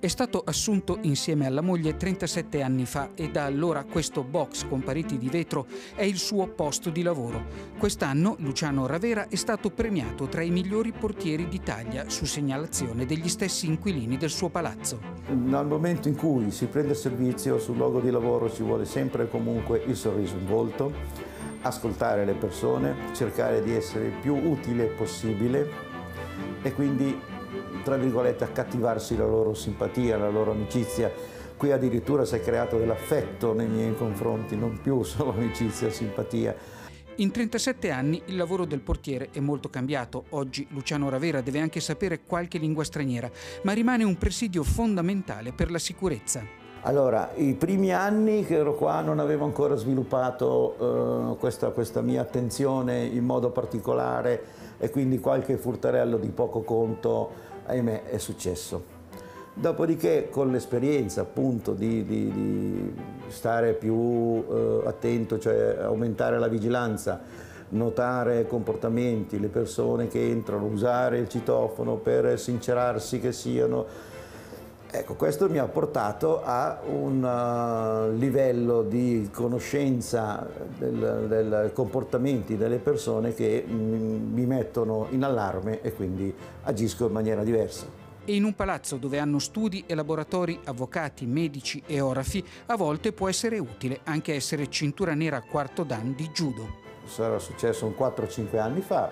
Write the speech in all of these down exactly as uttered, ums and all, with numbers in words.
È stato assunto insieme alla moglie trentasette anni fa e da allora questo box con pareti di vetro è il suo posto di lavoro. Quest'anno Luciano Ravera è stato premiato tra i migliori portieri d'Italia su segnalazione degli stessi inquilini del suo palazzo. Nel momento in cui si prende servizio sul luogo di lavoro ci vuole sempre e comunque il sorriso in volto, ascoltare le persone, cercare di essere il più utile possibile e quindi, tra virgolette, accattivarsi la loro simpatia, la loro amicizia. Qui addirittura si è creato dell'affetto nei miei confronti, non più solo amicizia, simpatia. In trentasette anni il lavoro del portiere è molto cambiato. Oggi Luciano Ravera deve anche sapere qualche lingua straniera, ma rimane un presidio fondamentale per la sicurezza. Allora, i primi anni che ero qua non avevo ancora sviluppato eh, questa, questa mia attenzione in modo particolare e quindi qualche furtarello di poco conto, ahimè, è successo. Dopodiché, con l'esperienza appunto di, di, di stare più eh, attento, cioè aumentare la vigilanza, notare comportamenti, le persone che entrano, usare il citofono per sincerarsi che siano. Ecco, questo mi ha portato a un uh, livello di conoscenza dei comportamenti delle persone che mi mettono in allarme e quindi agisco in maniera diversa. E in un palazzo dove hanno studi e laboratori, avvocati, medici e orafi, a volte può essere utile anche essere cintura nera quarto dan di judo. Sarà successo un quattro cinque anni fa,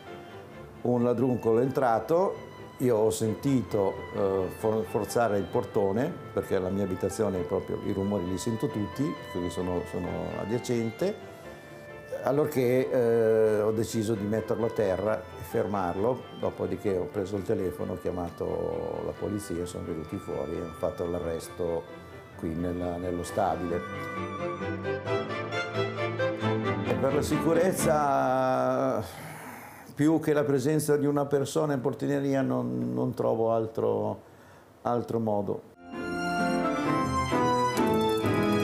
un ladruncolo è entrato. Io ho sentito eh, for forzare il portone, perché la mia abitazione proprio i rumori li sento tutti, quindi sono, sono adiacente, allorché eh, ho deciso di metterlo a terra e fermarlo, dopodiché ho preso il telefono, ho chiamato la polizia, sono venuti fuori e ho fatto l'arresto qui nella, nello stabile. E per la sicurezza, più che la presenza di una persona in portineria non, non trovo altro, altro modo.